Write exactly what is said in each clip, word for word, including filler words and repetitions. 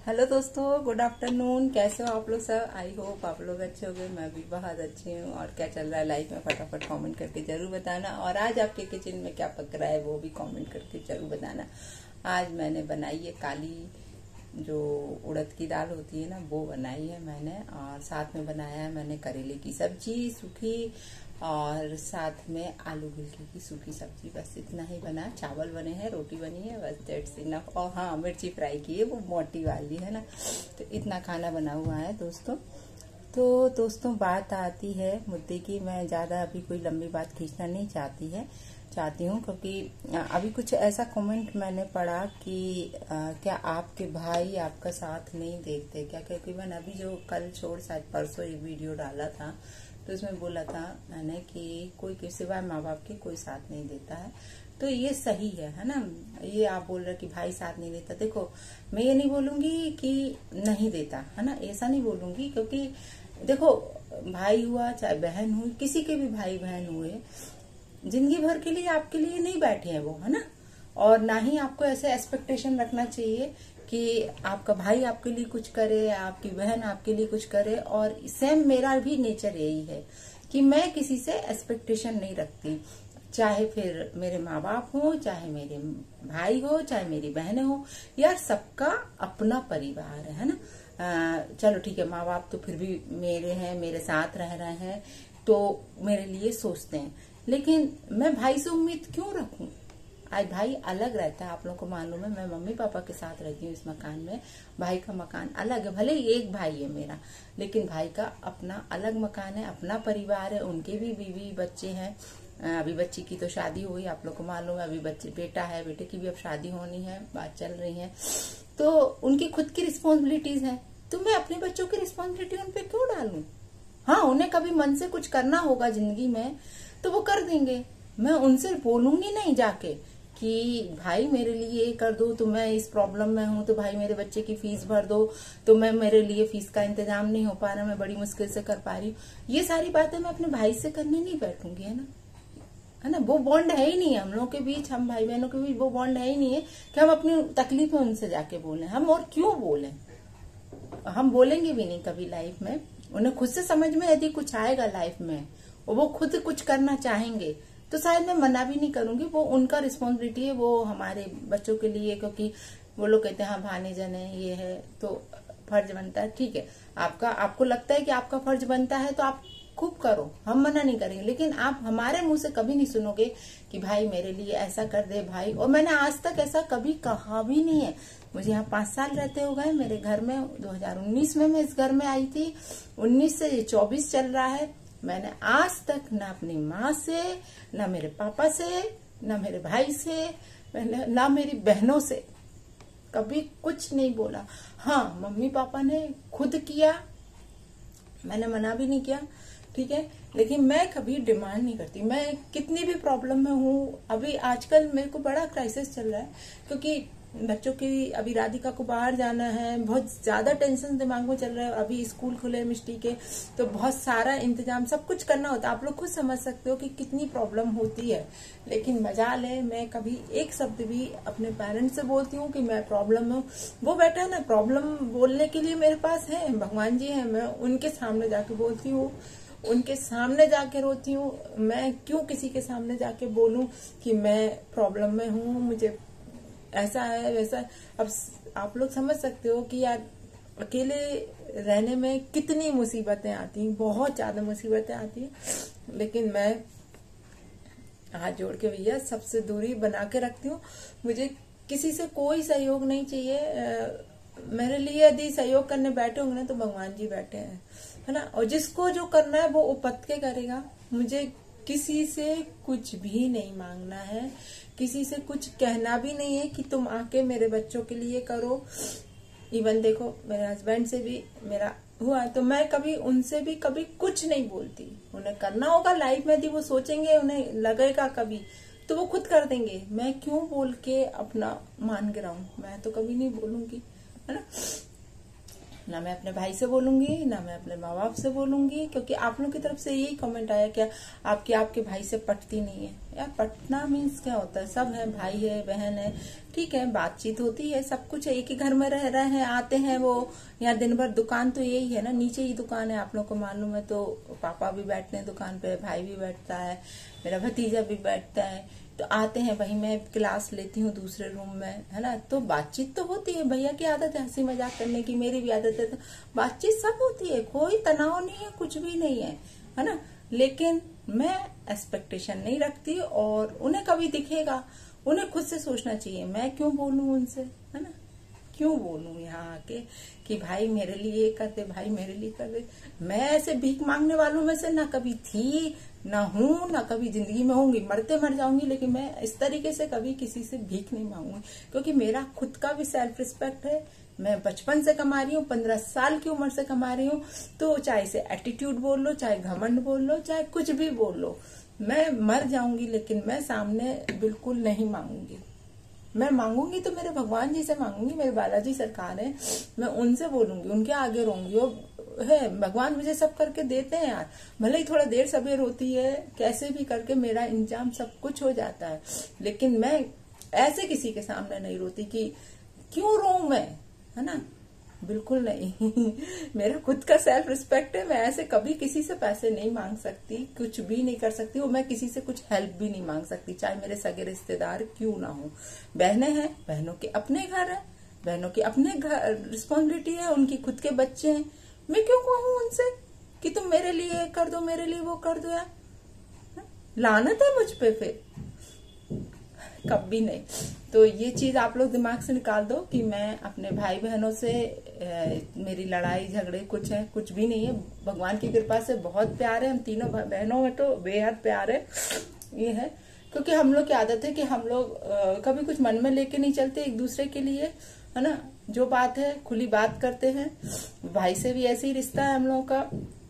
Hello दोस्तों, good afternoon. कैसे हो आप लोग सब? आई होप आप लोग अच्छे हो गए। मैं भी बहुत अच्छी हूँ। और क्या चल रहा है लाइफ में फटाफट कमेंट करके जरूर बताना। और आज आपके किचन में क्या पक रहा है वो भी कमेंट करके जरूर बताना। आज मैंने बनाई है काली जो उड़द की दाल होती है ना, वो बनाई है मैंने। और साथ में बनाया है मैंने करेले की सब्जी सूखी, और साथ में आलू गिलकी की सूखी सब्जी। बस इतना ही बना। चावल बने हैं, रोटी बनी है, बस दैट्स इनफ। और हाँ, मिर्ची फ्राई की है, वो मोटी वाली है ना। तो इतना खाना बना हुआ है दोस्तों। तो दोस्तों, बात आती है मुद्दे की। मैं ज़्यादा अभी कोई लंबी बात खींचना नहीं चाहती है चाहती हूँ क्योंकि अभी कुछ ऐसा कमेंट मैंने पढ़ा कि आ, क्या आपके भाई आपका साथ नहीं देखते क्या? क्योंकि मैंने अभी जो कल छोड़ शायद परसों एक वीडियो डाला था, तो उसमें बोला था मैंने कि कोई के सिवाय माँ बाप के कोई साथ नहीं देता है। तो ये सही है है ना। ये आप बोल रहे कि भाई साथ नहीं देता, देखो मैं ये नहीं बोलूंगी कि नहीं देता है ना, ऐसा नहीं बोलूंगी। क्योंकि देखो, भाई हुआ चाहे बहन हुई, किसी के भी भाई बहन हुए, जिंदगी भर के लिए आपके लिए नहीं बैठे हैं वो, है ना। और ना ही आपको ऐसे एक्सपेक्टेशन रखना चाहिए कि आपका भाई आपके लिए कुछ करे, आपकी बहन आपके लिए कुछ करे। और सेम मेरा भी नेचर यही है कि मैं किसी से एक्सपेक्टेशन नहीं रखती, चाहे फिर मेरे माँ बाप हो, चाहे मेरे भाई हो, चाहे मेरी बहनें हो। यार, सबका अपना परिवार है, है ना। आ, चलो ठीक है, माँ बाप तो फिर भी मेरे हैं, मेरे साथ रह रहे हैं, तो मेरे लिए सोचते हैं। लेकिन मैं भाई से उम्मीद क्यों रखूं? आज भाई अलग रहता है, आप लोगों को मालूम है। मैं मम्मी पापा के साथ रहती हूँ इस मकान में। भाई का मकान अलग है, भले ही एक भाई है मेरा, लेकिन भाई का अपना अलग मकान है, अपना परिवार है। उनके भी बीवी बच्चे हैं। अभी बच्ची की तो शादी हुई, आप लोग को मालूम है। अभी बच्चे बेटा है, बेटे की भी अब शादी होनी है, बात चल रही है। तो उनकी खुद की रिस्पॉन्सिबिलिटीज है, तो मैं अपने बच्चों की रिस्पॉन्सिबिलिटी उन पे क्यों डालूं? हाँ, उन्हें कभी मन से कुछ करना होगा जिंदगी में तो वो कर देंगे। मैं उनसे बोलूंगी नहीं जाके कि भाई मेरे लिए ये कर दो, तो मैं इस प्रॉब्लम में हूँ, तो भाई मेरे बच्चे की फीस भर दो, तो मैं मेरे लिए फीस का इंतजाम नहीं हो पा रहा, मैं बड़ी मुश्किल से कर पा रही हूँ। ये सारी बातें मैं अपने भाई से करने नहीं बैठूंगी, है ना है ना। वो बॉन्ड है ही नहीं है हम लोगों के बीच, हम भाई बहनों के बीच वो बॉन्ड है ही नहीं है कि हम अपनी तकलीफें उनसे जाके बोलें। हम और क्यों बोलें? हम बोलेंगे भी नहीं कभी लाइफ में। उन्हें खुद से समझ में यदि कुछ आएगा लाइफ में और वो खुद कुछ करना चाहेंगे तो शायद मैं मना भी नहीं करूंगी। वो उनका रिस्पॉन्सिबिलिटी है, वो हमारे बच्चों के लिए। क्योंकि वो लोग कहते हैं हाँ भाने जन है, ये है, तो फर्ज बनता है। ठीक है, आपका आपको लगता है कि आपका फर्ज बनता है तो आप खूब करो, हम मना नहीं करेंगे। लेकिन आप हमारे मुंह से कभी नहीं सुनोगे कि भाई मेरे लिए ऐसा कर दे भाई। और मैंने आज तक ऐसा कभी कहा भी नहीं है। मुझे यहाँ पांच साल रहते हो गए। मेरे घर में दो हज़ार उन्नीस में मैं इस घर में आई थी, उन्नीस से ये चौबीस चल रहा है। मैंने आज तक ना अपनी माँ से, ना मेरे पापा से, ना मेरे भाई से, ना मेरी बहनों से कभी कुछ नहीं बोला। हाँ, मम्मी पापा ने खुद किया, मैंने मना भी नहीं किया, ठीक है। लेकिन मैं कभी डिमांड नहीं करती। मैं कितनी भी प्रॉब्लम में हूँ, अभी आजकल मेरे को बड़ा क्राइसिस चल रहा है क्योंकि बच्चों की, अभी राधिका को बाहर जाना है, बहुत ज्यादा टेंशन दिमाग में चल रहा है। अभी स्कूल खुले मिष्टी के, तो बहुत सारा इंतजाम सब कुछ करना होता है। आप लोग खुद समझ सकते हो कि कितनी प्रॉब्लम होती है। लेकिन मजाल है, मैं कभी एक शब्द भी अपने पेरेंट्स से बोलती हूँ कि मैं प्रॉब्लम में हूँ। वो बैठा है ना, प्रॉब्लम बोलने के लिए मेरे पास है, भगवान जी है। मैं उनके सामने जाके बोलती हूँ, उनके सामने जाके रोती हूँ। मैं क्यों किसी के सामने जाके बोलूं कि मैं प्रॉब्लम में हूँ, मुझे ऐसा है वैसा। अब आप लोग समझ सकते हो कि यार अकेले रहने में कितनी मुसीबतें आती हैं, बहुत ज्यादा मुसीबतें आती हैं। लेकिन मैं हाथ जोड़ के भैया सबसे दूरी बना के रखती हूँ। मुझे किसी से कोई सहयोग नहीं चाहिए। आ, मेरे लिए यदि सहयोग करने बैठे होंगे ना तो भगवान जी बैठे हैं, है ना। और जिसको जो करना है वो उपत के करेगा। मुझे किसी से कुछ भी नहीं मांगना है, किसी से कुछ कहना भी नहीं है कि तुम आके मेरे बच्चों के लिए करो। इवन देखो, मेरे हस्बैंड से भी मेरा हुआ तो मैं कभी उनसे भी कभी कुछ नहीं बोलती। उन्हें करना होगा लाइफ में, यदि वो सोचेंगे, उन्हें लगेगा कभी, तो वो खुद कर देंगे। मैं क्यों बोल के अपना मान गिराऊं? मैं तो कभी नहीं बोलूंगी, है ना। ना मैं अपने भाई से बोलूंगी, ना मैं अपने माँ बाप से बोलूंगी, क्योंकि आप लोगों की तरफ से यही कमेंट आया क्या आपकी आपके भाई से पटती नहीं है। यार पटना मीन्स क्या होता है, सब है, भाई है, बहन है, ठीक है, बातचीत होती है, सब कुछ है, एक ही घर में रह रहे हैं, आते हैं वो, यहाँ दिन भर दुकान तो यही है ना, नीचे ही दुकान है, आप लोग को मालूम है। तो पापा भी बैठते हैं दुकान पे, भाई भी बैठता है, मेरा भतीजा भी बैठता है, तो आते हैं, वहीं मैं क्लास लेती हूँ दूसरे रूम में, है ना, तो बातचीत तो होती है। भैया की आदत है हंसी मजाक करने की, मेरी भी आदत है, तो बातचीत सब होती है, कोई तनाव नहीं है, कुछ भी नहीं है, है ना। लेकिन मैं एक्सपेक्टेशन नहीं रखती, और उन्हें कभी दिखेगा, उन्हें खुद से सोचना चाहिए, मैं क्यों बोलूं उनसे, है ना, क्यों बोलूं यहाँ आके कि भाई मेरे लिए ये कर दे, भाई मेरे लिए कर दे। मैं ऐसे भीख मांगने वालों में से ना कभी थी, ना हूं, ना कभी जिंदगी में होंगी, मरते मर जाऊंगी, लेकिन मैं इस तरीके से कभी किसी से भीख नहीं मांगूंगी, क्योंकि मेरा खुद का भी सेल्फ रिस्पेक्ट है। मैं बचपन से कमा रही हूँ, पंद्रह साल की उम्र से कमा रही हूँ, तो चाहे इसे एटीट्यूड बोल लो, चाहे घमंड बोल लो, चाहे कुछ भी बोल लो, मैं मर जाऊंगी, लेकिन मैं सामने बिल्कुल नहीं मांगूंगी। मैं मांगूंगी तो मेरे भगवान जी से मांगूंगी, मेरे बालाजी सरकार है, मैं उनसे बोलूंगी, उनके आगे रहूंगी। और है भगवान मुझे सब करके देते हैं यार, भले ही थोड़ा देर सवेर होती है, कैसे भी करके मेरा इंतजाम सब कुछ हो जाता है, लेकिन मैं ऐसे किसी के सामने नहीं रोती कि क्यों रोऊं मैं, है ना, बिल्कुल नहीं। मेरा खुद का सेल्फ रिस्पेक्ट है, मैं ऐसे कभी किसी से पैसे नहीं मांग सकती, कुछ भी नहीं कर सकती, और मैं किसी से कुछ हेल्प भी नहीं मांग सकती, चाहे मेरे सगे रिश्तेदार क्यों ना हो। बहनें हैं, बहनों के अपने घर है, बहनों की अपने घर रिस्पॉन्सिबिलिटी है, उनकी खुद के बच्चे हैं, मैं क्यों कहूँ उनसे कि तुम मेरे लिए कर दो, मेरे लिए वो कर दो। यार लानत है मुझ पे, फिर कभी नहीं। तो ये चीज आप लोग दिमाग से निकाल दो कि मैं अपने भाई बहनों से ए, मेरी लड़ाई झगड़े कुछ है, कुछ भी नहीं है, भगवान की कृपा से बहुत प्यार है, हम तीनों बहनों में तो बेहद प्यार है। ये है क्योंकि हम लोग की आदत है कि हम लोग कभी कुछ मन में लेके नहीं चलते एक दूसरे के लिए, है ना, जो बात है खुली बात करते हैं। भाई से भी ऐसे ही रिश्ता है हम लोगों का,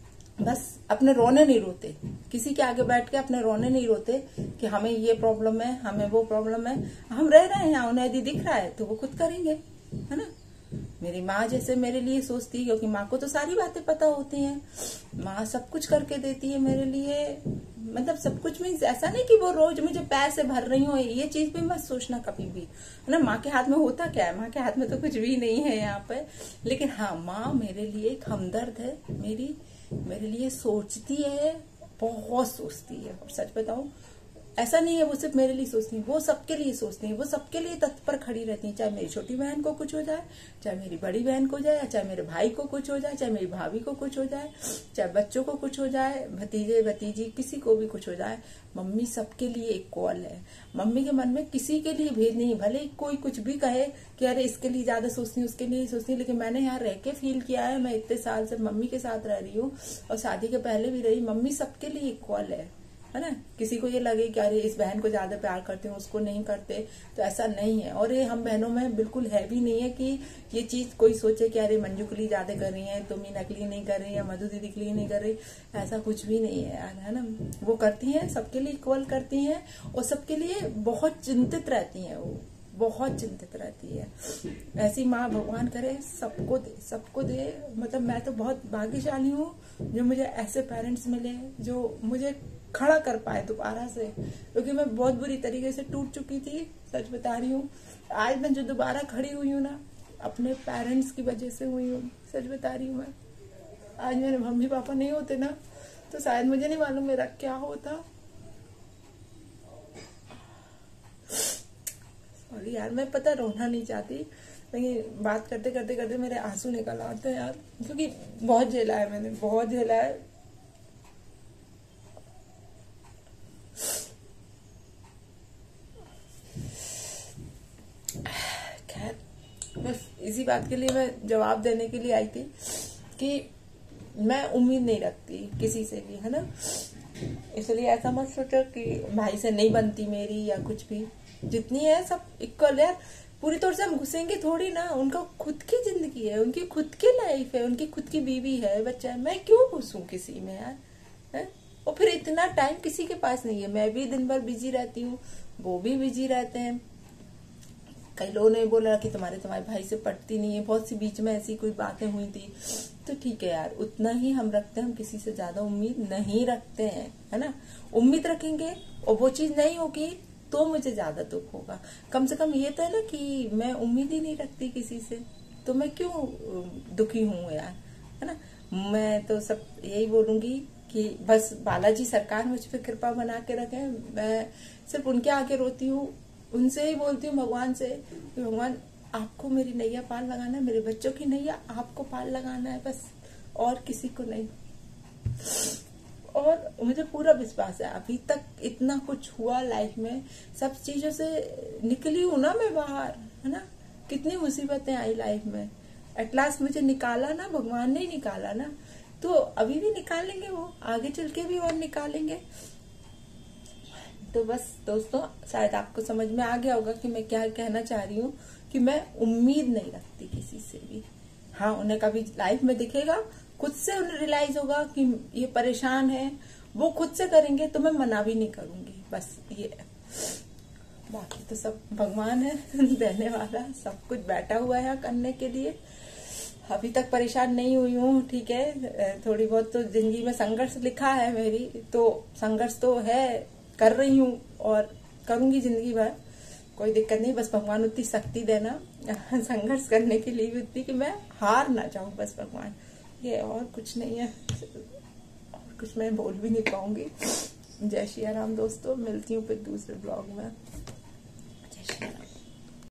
बस अपने रोने नहीं रोते, किसी के आगे बैठ के अपने रोने नहीं रोते कि हमें ये प्रॉब्लम है, हमें वो प्रॉब्लम है, हम रह रहे हैं, उन्हें यदि दिख रहा है तो वो खुद करेंगे, है ना। मेरी माँ जैसे मेरे लिए सोचती है, क्योंकि माँ को तो सारी बातें पता होती हैं, माँ सब कुछ करके देती है मेरे लिए, मतलब सब कुछ मीन्स ऐसा नहीं कि वो रोज मुझे पैसे भर रही हो, ये चीज भी मत सोचना कभी भी, है ना। माँ के हाथ में होता क्या है, माँ के हाथ में तो कुछ भी नहीं है यहाँ पे, लेकिन हाँ माँ मेरे लिए एक हमदर्द है, मेरी मेरे लिए सोचती है, बहुत सोचती है। और सच बताऊं, ऐसा नहीं है वो सिर्फ मेरे लिए सोचती है, वो सबके लिए सोचती है, वो सबके लिए तत्पर खड़ी रहती है, चाहे मेरी छोटी बहन को कुछ हो जाए, चाहे मेरी बड़ी बहन को जाए, चाहे मेरे भाई को कुछ हो जाए, चाहे मेरी भाभी को कुछ हो जाए, चाहे बच्चों को कुछ हो जाए, भतीजे भतीजी किसी को भी कुछ हो जाए, मम्मी सबके लिए इक्वल है। मम्मी के मन में किसी के लिए भेद नहीं, भले कोई कुछ भी कहे कि अरे इसके लिए ज्यादा सोचती हूँ, उसके लिए सोचती हूँ, लेकिन मैंने यहाँ रह के फील किया है, मैं इतने साल से मम्मी के साथ रह रही हूँ और शादी के पहले भी रही, मम्मी सबके लिए इक्वल है, है ना। किसी को ये लगे कि अरे इस बहन को ज्यादा प्यार करते हैं, उसको नहीं करते, तो ऐसा नहीं है। और ये हम बहनों में बिल्कुल है भी नहीं है कि ये चीज कोई सोचे कि अरे मंजू के लिए ज्यादा कर रही है, तुम मीना के लिए नहीं कर रही, या मधु दीदी के लिए नहीं कर रही, ऐसा कुछ भी नहीं है यार, है ना। वो करती है, सबके लिए इक्वल करती है, और सबके लिए बहुत चिंतित रहती है, वो बहुत चिंतित रहती है। ऐसी माँ भगवान करे सबको दे, सबको दे। मतलब मैं तो बहुत भाग्यशाली हूँ जो मुझे ऐसे पेरेंट्स मिले जो मुझे खड़ा कर पाए दोबारा से, क्योंकि मैं बहुत बुरी तरीके से टूट चुकी थी, सच बता रही हूँ। आज मैं जो दोबारा खड़ी हुई हूँ ना, अपने पेरेंट्स की वजह से हुई हूँ, सच बता रही हूँ मैं। आज मेरे मम्मी पापा नहीं होते ना, तो शायद मुझे नहीं मालूम मेरा क्या होता। सॉरी यार, मैं पता रोना नहीं चाहती, लेकिन बात करते करते करते मेरे आंसू निकल आते हैं यार, क्योंकि बहुत झेला है मैंने, बहुत झेला है। खैर बस इसी बात के लिए मैं जवाब देने के लिए आई थी कि मैं उम्मीद नहीं रखती किसी से भी, है ना। इसलिए ऐसा मत सोचो कि भाई से नहीं बनती मेरी या कुछ भी, जितनी है सब इक्वल है। पूरी तौर से हम घुसेंगे थोड़ी ना, उनका खुद की जिंदगी है, उनकी खुद की लाइफ है, उनकी खुद की बीवी है, बच्चा है, मैं क्यों घुसूं किसी में यार, है? और फिर इतना टाइम किसी के पास नहीं है, मैं भी दिन भर बिजी रहती हूँ, वो भी बिजी रहते हैं, कई लोगों ने बोला कि तुम्हारे तुम्हारे भाई से पटती नहीं है, बहुत सी बीच में ऐसी कोई बातें हुई थी। तो ठीक है यार, उतना ही हम रखते हैं, हम किसी से ज्यादा उम्मीद नहीं रखते हैं, है ना। उम्मीद रखेंगे और वो चीज नहीं होगी तो मुझे ज्यादा दुख होगा। कम से कम ये तो है ना कि मैं उम्मीद ही नहीं रखती किसी से, तो मैं क्यों दुखी हूँ यार, है ना। मैं तो सब यही बोलूंगी कि बस बालाजी सरकार मुझ पर कृपा बना के रखें। मैं सिर्फ उनके आगे रोती हूँ, उनसे ही बोलती हूँ भगवान से कि भगवान आपको मेरी नैया पार लगाना है, मेरे बच्चों की नैया आपको पार लगाना है बस, और किसी को नहीं। और मुझे पूरा विश्वास है, अभी तक इतना कुछ हुआ लाइफ में, सब चीजों से निकली हूं ना मैं बाहर, है ना। कितनी मुसीबतें आई लाइफ में, एट लास्ट मुझे निकाला ना, भगवान ने ही निकाला ना, तो अभी भी निकालेंगे, वो आगे चल के भी और निकालेंगे। तो बस दोस्तों, शायद आपको समझ में आ गया होगा कि मैं क्या कहना चाह रही हूँ, कि मैं उम्मीद नहीं रखती किसी से भी। हाँ, उन्हें कभी लाइफ में दिखेगा, खुद से उन्हें रियलाइज होगा कि ये परेशान है, वो खुद से करेंगे तो मैं मना भी नहीं करूंगी, बस ये। बाकी तो सब भगवान है देने वाला, सब कुछ बैठा हुआ है करने के लिए। अभी तक परेशान नहीं हुई हूँ, ठीक है, थोड़ी बहुत तो जिंदगी में संघर्ष लिखा है मेरी, तो संघर्ष तो है, कर रही हूँ और करूंगी जिंदगी भर, कोई दिक्कत नहीं। बस भगवान उतनी शक्ति देना संघर्ष करने के लिए भी उतनी कि मैं हार ना जाऊं, बस भगवान, ये और कुछ नहीं है, और कुछ मैं बोल भी नहीं पाऊंगी। जय श्री राम दोस्तों, मिलती हूँ फिर दूसरे ब्लॉग में।